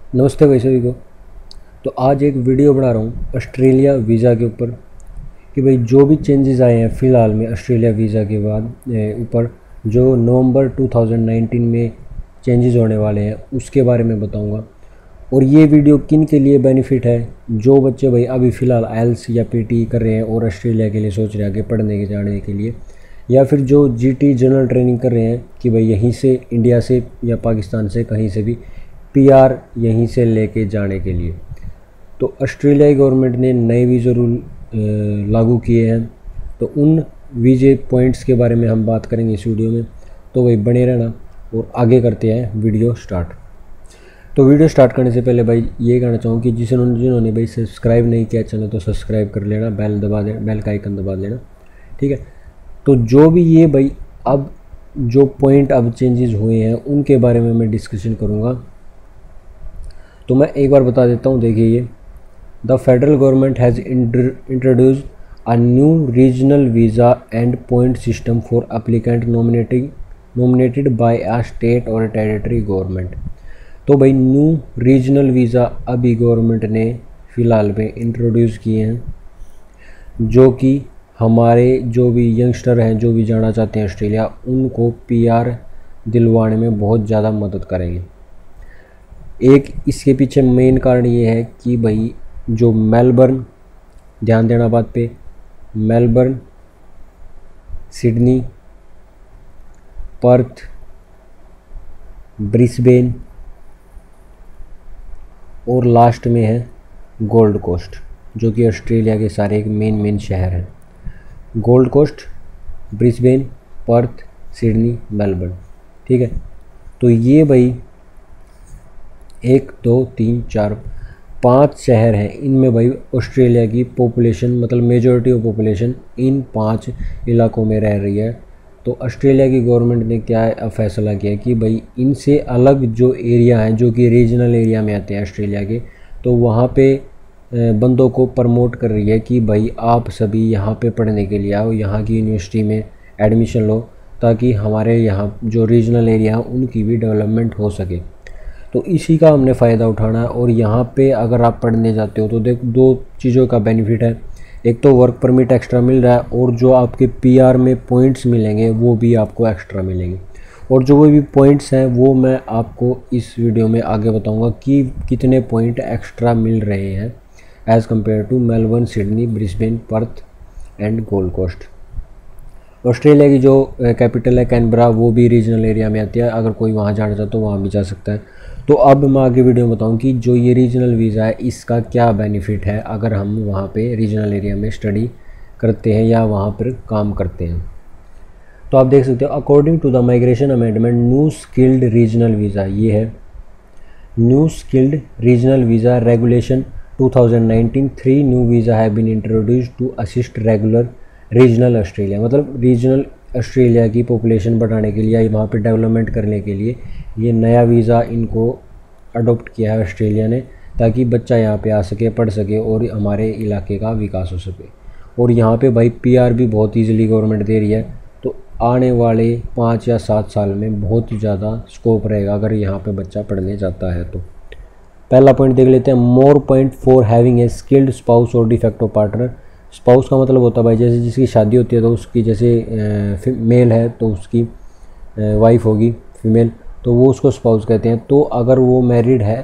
नमस्ते भाई सभी को। तो आज एक वीडियो बना रहा हूँ ऑस्ट्रेलिया वीज़ा के ऊपर कि भाई जो भी चेंजेस आए हैं फ़िलहाल में ऑस्ट्रेलिया वीज़ा के बाद ऊपर जो नवंबर 2019 में चेंजेस होने वाले हैं उसके बारे में बताऊँगा। और ये वीडियो किन के लिए बेनिफिट है, जो बच्चे भाई अभी फ़िलहाल आइल्स या पीटी कर रहे हैं और ऑस्ट्रेलिया के लिए सोच रहे हैं आगे पढ़ने के जाने के लिए, या फिर जो जीटी जनरल ट्रेनिंग कर रहे हैं कि भाई यहीं से इंडिया से या पाकिस्तान से कहीं से भी पीआर यहीं से लेके जाने के लिए। तो ऑस्ट्रेलियाई गवर्नमेंट ने नए वीज़ा रूल लागू किए हैं, तो उन वीज़े पॉइंट्स के बारे में हम बात करेंगे इस वीडियो में। तो भाई बने रहना और आगे करते हैं वीडियो स्टार्ट। तो वीडियो स्टार्ट करने से पहले भाई ये कहना चाहूँ कि जिन्होंने भाई सब्सक्राइब नहीं किया चैनल तो सब्सक्राइब कर लेना, बेल दबा दे, बेल का आइकन दबा देना, ठीक है। तो जो भी ये भाई अब जो पॉइंट अब चेंजेस हुए हैं उनके बारे में मैं डिस्कशन करूँगा। तो मैं एक बार बता देता हूँ, देखिए ये the federal government has introduced a new regional visa and point system for applicant nominated by a state और टेरिटरी गवर्नमेंट। तो भाई न्यू रीजनल वीज़ा अभी गवर्नमेंट ने फ़िलहाल में इंट्रोड्यूस किए हैं, जो कि हमारे जो भी यंगस्टर हैं जो भी जाना चाहते हैं ऑस्ट्रेलिया, उनको पीआर दिलवाने में बहुत ज़्यादा मदद करेंगे। एक इसके पीछे मेन कारण ये है कि भाई जो मेलबर्न, ध्यान देना बात पे, मेलबर्न, सिडनी, पर्थ, ब्रिस्बेन और लास्ट में है गोल्ड कोस्ट, जो कि ऑस्ट्रेलिया के सारे एक मेन शहर हैं। Gold coast, Brisbane, Perth, Sydney, Melbourne, ठीक है। तो ये भाई 1 2 3 4 5 शहर हैं, इनमें भाई ऑस्ट्रेलिया की पॉपुलेशन मतलब मेजॉरिटी ऑफ पॉपुलेशन इन 5 इलाकों में रह रही है। तो ऑस्ट्रेलिया की गवर्नमेंट ने क्या फ़ैसला किया कि भाई इनसे अलग जो एरिया हैं जो कि रीजनल एरिया में आते हैं ऑस्ट्रेलिया के, तो वहाँ पे बंदों को प्रमोट कर रही है कि भाई आप सभी यहाँ पे पढ़ने के लिए आओ, यहाँ की यूनिवर्सिटी में एडमिशन लो, ताकि हमारे यहाँ जो रीजनल एरिया हैं उनकी भी डेवलपमेंट हो सके। तो इसी का हमने फ़ायदा उठाना है। और यहाँ पे अगर आप पढ़ने जाते हो तो देख 2 चीज़ों का बेनिफिट है, एक तो वर्क परमिट एक्स्ट्रा मिल रहा है और जो आपके पीआर में पॉइंट्स मिलेंगे वो भी आपको एक्स्ट्रा मिलेंगे। और जो भी पॉइंट्स हैं वो मैं आपको इस वीडियो में आगे बताऊंगा कि कितने पॉइंट एक्स्ट्रा मिल रहे हैं as compare to Melbourne, Sydney, Brisbane, Perth and gold coast. Australia की जो कैपिटल है कैनबरा, वो भी रीजनल एरिया में आती है, अगर कोई वहाँ जाना चाहे तो वहाँ भी जा सकता है। तो अब मैं आगे वीडियो में बताऊँ कि जो ये रीजनल वीज़ा है इसका क्या बेनिफिट है अगर हम वहाँ पे रीजनल एरिया में स्टडी करते हैं या वहाँ पर काम करते हैं। तो आप देख सकते हो according to the migration amendment new skilled regional visa, ये है new skilled regional visa regulation 2019, 3 new visa have been introduced to assist regular regional Australia. मतलब रीजनल ऑस्ट्रेलिया की पॉपुलेशन बढ़ाने के लिए या वहाँ पे डेवलपमेंट करने के लिए ये नया वीज़ा इनको अडॉप्ट किया है ऑस्ट्रेलिया ने, ताकि बच्चा यहाँ पे आ सके, पढ़ सके और हमारे इलाके का विकास हो सके। और यहाँ पे भाई पीआर भी बहुत ईजिली गवर्नमेंट दे रही है, तो आने वाले 5 या 7 साल में बहुत ज़्यादा स्कोप रहेगा अगर यहाँ पे बच्चा पढ़ने जाता है। तो पहला पॉइंट देख लेते हैं, more point for having a skilled spouse और डिफेक्टो पार्टनर। स्पाउस का मतलब होता है भाई जैसे जिसकी शादी होती है तो उसकी, जैसे मेल है तो उसकी वाइफ होगी फीमेल, तो वो उसको स्पाउस कहते हैं। तो अगर वो मैरिड है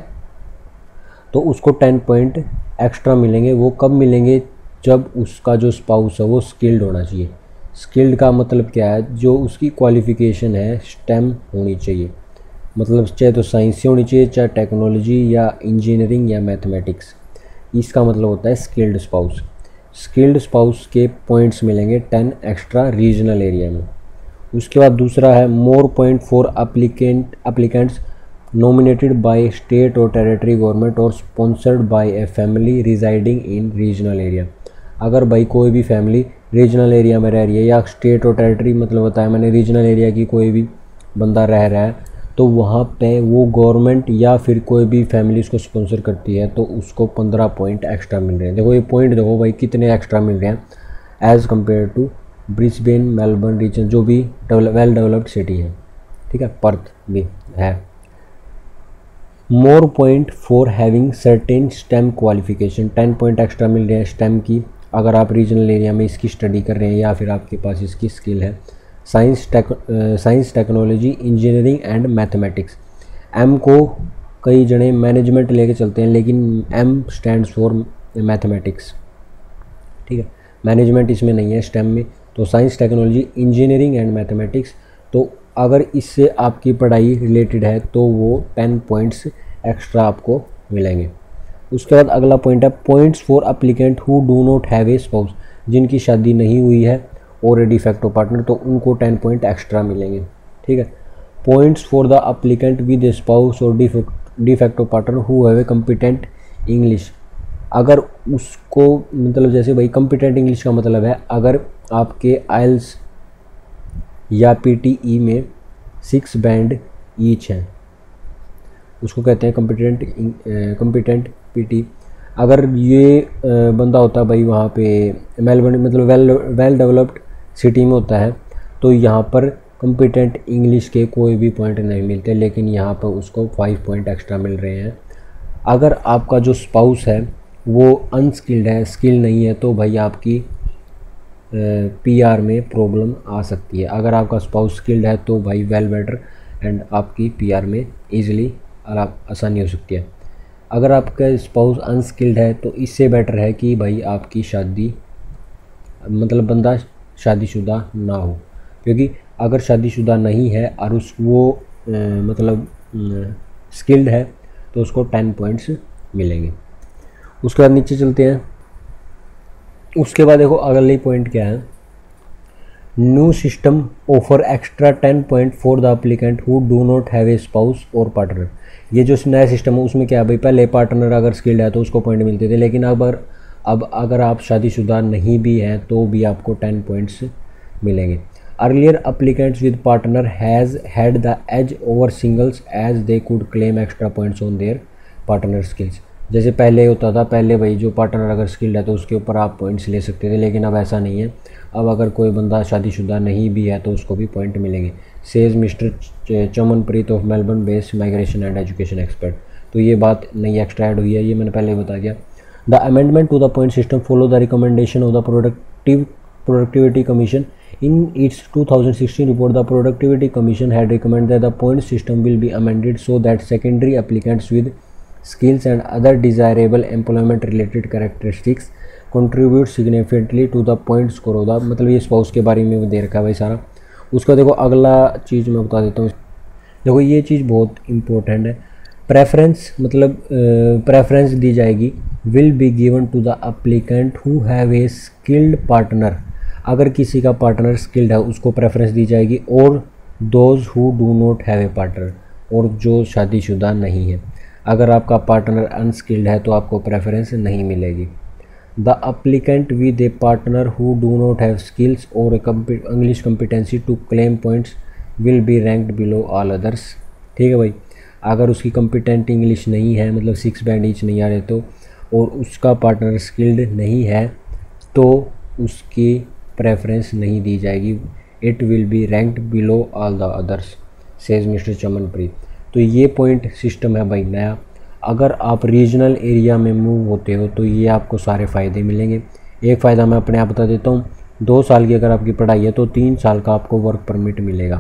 तो उसको 10 पॉइंट एक्स्ट्रा मिलेंगे। वो कब मिलेंगे? जब उसका जो स्पाउस है वो स्किल्ड होना चाहिए। स्किल्ड का मतलब क्या है? जो उसकी क्वालिफ़िकेशन है स्टेम होनी चाहिए, मतलब चाहे तो साइंस से होनी चाहिए, चाहे टेक्नोलॉजी या इंजीनियरिंग या मैथमेटिक्स, इसका मतलब होता है स्किल्ड स्पाउस। स्किल्ड स्पाउस के पॉइंट्स मिलेंगे 10 एक्स्ट्रा रीजनल एरिया में। उसके बाद दूसरा है more point for applicants nominated by state और टेरिटरी गवर्नमेंट और sponsored by a family residing in regional area. अगर भाई कोई भी फैमिली रीजनल एरिया में रह रही है, या स्टेट और टेरिटरी मतलब बताया मैंने, रीजनल एरिया की कोई भी बंदा रह रहा है, तो वहाँ पे वो गवर्नमेंट या फिर कोई भी फैमिली उसको स्पॉन्सर करती है तो उसको 15 पॉइंट एक्स्ट्रा मिल रहे हैं। देखो ये पॉइंट देखो भाई कितने एक्स्ट्रा मिल रहे हैं as compare to Brisbane, Melbourne region जो भी वेल डेवलप्ड सिटी है, ठीक है, पर्थ भी है। More point for having certain STEM qualification, 10 point extra मिल रहे हैं स्टेम की अगर आप रीजनल एरिया में इसकी स्टडी कर रहे हैं या फिर आपके पास इसकी स्किल है। Science technology engineering and mathematics, M को कई जने मैनेजमेंट लेके चलते हैं लेकिन एम स्टैंड्स फॉर मैथमेटिक्स, ठीक है, मैनेजमेंट इसमें नहीं है स्टेम में। तो science technology engineering and mathematics, तो अगर इससे आपकी पढ़ाई रिलेटेड है तो वो 10 पॉइंट्स एक्स्ट्रा आपको मिलेंगे। उसके बाद अगला पॉइंट है points for applicant who do not have a spouse, जिनकी शादी नहीं हुई है और ए डिफेक्टो पार्टनर, तो उनको 10 पॉइंट एक्स्ट्रा मिलेंगे, ठीक है। Points for the applicant with a spouse और de facto partner who have a competent English, अगर उसको मतलब जैसे भाई कॉम्पिटेंट इंग्लिश का मतलब है अगर आपके आइल्स या पीटीई में 6 बैंड ईच हैं, उसको कहते हैं कॉम्पिटेंट पीटी। अगर ये बंदा होता है भाई वहाँ पे मेलबर्न मतलब वेल डेवलप्ड सिटी में होता है तो यहाँ पर कॉम्पिटेंट इंग्लिश के कोई भी पॉइंट नहीं मिलते, लेकिन यहाँ पर उसको 5 पॉइंट एक्स्ट्रा मिल रहे हैं। अगर आपका जो स्पाउस है वो अनस्किल्ड है, स्किल नहीं है, तो भाई आपकी पीआर में प्रॉब्लम आ सकती है। अगर आपका स्पाउस स्किल्ड है तो भाई वेल बेटर एंड आपकी पीआर में ईजिली आसानी हो सकती है। अगर आपका स्पाउस अनस्किल्ड है तो इससे बेटर है कि भाई आपकी शादी मतलब बंदा शादीशुदा ना हो, क्योंकि अगर शादीशुदा नहीं है और वो मतलब स्किल्ड है तो उसको 10 पॉइंट्स मिलेंगे। उसके बाद नीचे चलते हैं। उसके बाद देखो अगली पॉइंट क्या है, new system offer extra 10 point for the applicant who do not have a spouse और पार्टनर। ये जो नया सिस्टम है उसमें क्या है भाई, पहले पार्टनर अगर स्किल्ड है तो उसको पॉइंट मिलते थे, लेकिन अब अगर आप शादीशुदा नहीं भी हैं तो भी आपको 10 पॉइंट्स मिलेंगे। Earlier applicants with partner has had the edge over singles as they could claim extra points on their partner skills. जैसे पहले होता था, पहले भाई जो पार्टनर अगर स्किल्ड है तो उसके ऊपर आप पॉइंट्स ले सकते थे, लेकिन अब ऐसा नहीं है। अब अगर कोई बंदा शादीशुदा नहीं भी है तो उसको भी पॉइंट मिलेंगे। Says mister Chamanpreet of Melbourne based migration and education expert. तो ये बात नई एक्स्ट्रा ऐड हुई है, ये मैंने पहले बता दिया। The amendment to the point system follow the recommendation of the productivity commission in its 2016 report. The productivity commission had recommended that the point system will be amended so that secondary applicants with skills and other desirable employment related characteristics contribute significantly to the point score of the, मतलब ये spouse के बारे में दे रखा है भाई सारा। उसका देखो अगला चीज़ मैं बता देता हूँ। देखो ये चीज़ बहुत इंपॉर्टेंट है, प्रेफरेंस मतलब प्रेफरेंस दी जाएगी will be given to the applicant who have a skilled partner. अगर किसी का पार्टनर स्किल्ड है उसको प्रेफरेंस दी जाएगी, और those who do not have a partner, और जो शादीशुदा नहीं है। अगर आपका पार्टनर अनस्किल्ड है तो आपको प्रेफरेंस नहीं मिलेगी। The applicant with a partner who do not have skills और English competency to claim points will be ranked below all others. ठीक है भाई, अगर उसकी कॉम्पिटेंट इंग्लिश नहीं है मतलब 6 बैंड ईच नहीं आ रहे तो, और उसका पार्टनर स्किल्ड नहीं है तो उसकी प्रेफरेंस नहीं दी जाएगी। It will be ranked below all the others says mister Chamanpreet. तो ये पॉइंट सिस्टम है भाई नया। अगर आप रीजनल एरिया में मूव होते हो तो ये आपको सारे फ़ायदे मिलेंगे। एक फ़ायदा मैं अपने आप बता देता हूँ, 2 साल की अगर आपकी पढ़ाई है तो 3 साल का आपको वर्क परमिट मिलेगा।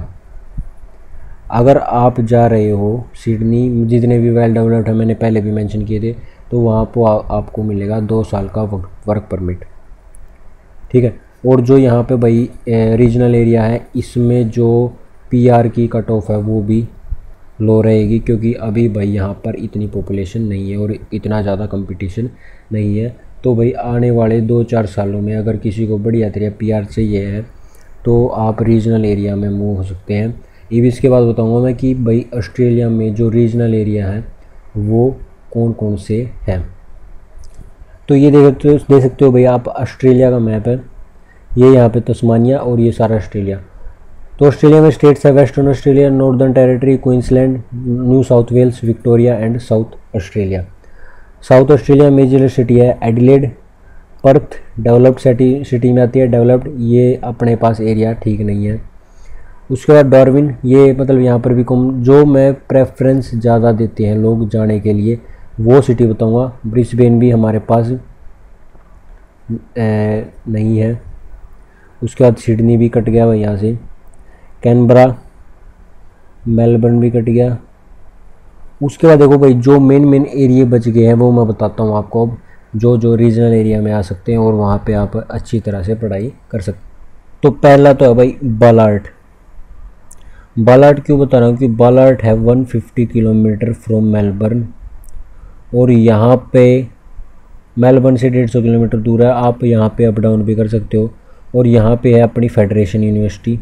अगर आप जा रहे हो सिडनी, जितने भी वेल डेवलप्ड है मैंने पहले भी मेंशन किए थे, तो वहाँ पर आपको मिलेगा 2 साल का वर्क परमिट। ठीक है, और जो यहाँ पे भाई रीजनल एरिया है इसमें जो पीआर की कट ऑफ है वो भी लो रहेगी, क्योंकि अभी भाई यहाँ पर इतनी पॉपुलेशन नहीं है और इतना ज़्यादा कंपटीशन नहीं है। तो भाई आने वाले 2-4 सालों में अगर किसी को बढ़िया तरह पीआर चाहिए है तो आप रीजनल एरिया में मूव हो सकते हैं। ये भी इसके बाद बताऊँगा मैं कि भाई ऑस्ट्रेलिया में जो रीजनल एरिया है वो कौन कौन से हैं। तो ये देख सकते हो भाई आप, ऑस्ट्रेलिया का मैप है, ये यहाँ पे तस्मानिया और ये सारा ऑस्ट्रेलिया। तो ऑस्ट्रेलिया में स्टेट्स है Western Australia, Northern Territory, Queensland, New South Wales, Victoria and South Australia. South Australia major city है एडिलेड, पर्थ डेवलप्ड सिटी में आती है, डेवलप्ड, ये अपने पास एरिया ठीक नहीं है। उसके बाद डार्विन, ये मतलब यहाँ पर भी जो मैं प्रेफरेंस ज़्यादा देते हैं लोग जाने के लिए वो सिटी बताऊँगा। ब्रिस्बेन भी हमारे पास नहीं है। उसके बाद सिडनी भी कट गया भाई यहाँ से, कैनबरा, मेलबर्न भी कट गया। उसके बाद देखो भाई जो मेन एरिया बच गए हैं वो मैं बताता हूँ आपको अब, जो रीजनल एरिया में आ सकते हैं और वहाँ पे आप अच्छी तरह से पढ़ाई कर सकते हैं। तो पहला तो है भाई बालार्ट। बालार्ट क्यों बता रहा हूँ कि बालार्ट है 150 किलोमीटर फ्रॉम मेलबर्न, और यहाँ पे मेलबर्न से 150 किलोमीटर दूर है। आप यहाँ पे अप डाउन भी कर सकते हो। और यहाँ पे है अपनी फेडरेशन यूनिवर्सिटी,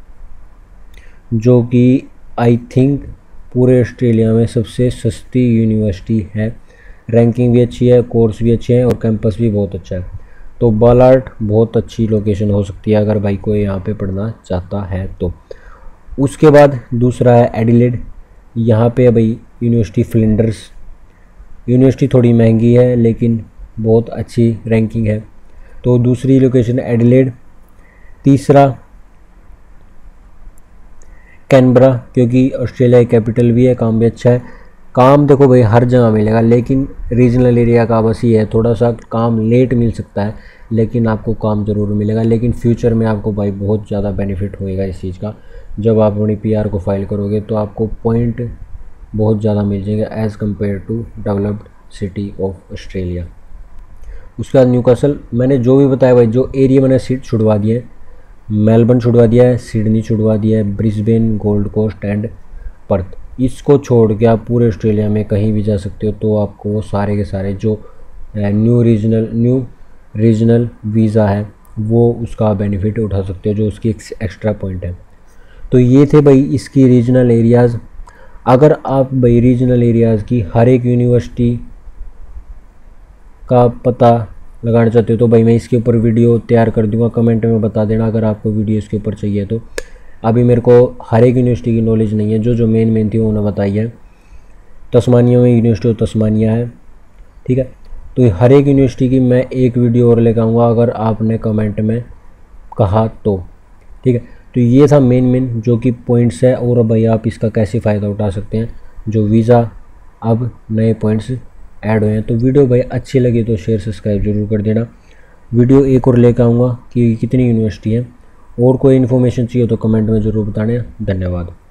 जो कि आई थिंक पूरे ऑस्ट्रेलिया में सबसे सस्ती यूनिवर्सिटी है। रैंकिंग भी अच्छी है, कोर्स भी अच्छे हैं और कैंपस भी बहुत अच्छा है। तो बालार्ट बहुत अच्छी लोकेशन हो सकती है अगर भाई कोई यहाँ पे पढ़ना चाहता है तो। उसके बाद दूसरा है एडिलेड। यहाँ पे है भाई यूनिवर्सिटी फ्लिंडर्स। यूनिवर्सिटी थोड़ी महंगी है लेकिन बहुत अच्छी रैंकिंग है, तो दूसरी लोकेशन एडिलेड। तीसरा कैनबरा, क्योंकि ऑस्ट्रेलिया की कैपिटल भी है, काम भी अच्छा है। काम देखो भाई हर जगह मिलेगा, लेकिन रीजनल एरिया का बस ये है थोड़ा सा काम लेट मिल सकता है, लेकिन आपको काम ज़रूर मिलेगा। लेकिन फ्यूचर में आपको भाई बहुत ज़्यादा बेनिफिट होएगा इस चीज़ का। जब आप अपनी PR को फाइल करोगे तो आपको पॉइंट बहुत ज़्यादा मिल जाएगा as compare to developed city of Australia. उसके बाद न्यूकासल, मैंने जो भी बताया भाई, जो एरिया मैंने सीट छुड़वा दिए हैं, मेलबर्न छुड़वा दिया है, सिडनी छुड़वा दिया है, Brisbane, Gold Coast and Perth. इसको छोड़ के आप पूरे ऑस्ट्रेलिया में कहीं भी जा सकते हो। तो आपको वो सारे के सारे जो न्यू रीजनल वीज़ा है वो उसका बेनिफिट उठा सकते हो, जो उसकी एक्स्ट्रा पॉइंट है। तो ये थे भाई इसकी रीजनल एरियाज़। अगर आप भाई रीजनल एरियाज़ की हर एक यूनिवर्सिटी का पता लगाना चाहते हो तो भाई मैं इसके ऊपर वीडियो तैयार कर दूंगा, कमेंट में बता देना अगर आपको वीडियो इसके ऊपर चाहिए तो। अभी मेरे को हर एक यूनिवर्सिटी की नॉलेज नहीं है, जो मेन थी उन्होंने बताई है। तस्मानिया में यूनिवर्सिटी ऑफ तस्मानिया है, ठीक है। तो हर एक यूनिवर्सिटी की मैं एक वीडियो और लेकर आऊँगा अगर आपने कमेंट में कहा तो, ठीक है। तो ये था मेन जो कि पॉइंट्स है, और भाई आप इसका कैसे फ़ायदा उठा सकते हैं जो वीज़ा अब नए पॉइंट्स ऐड हुए हैं। तो वीडियो भाई अच्छी लगी तो शेयर सब्सक्राइब जरूर कर देना। वीडियो एक और लेकर आऊँगा कि कितनी यूनिवर्सिटी है, और कोई इन्फॉर्मेशन चाहिए तो कमेंट में ज़रूर बताना। धन्यवाद।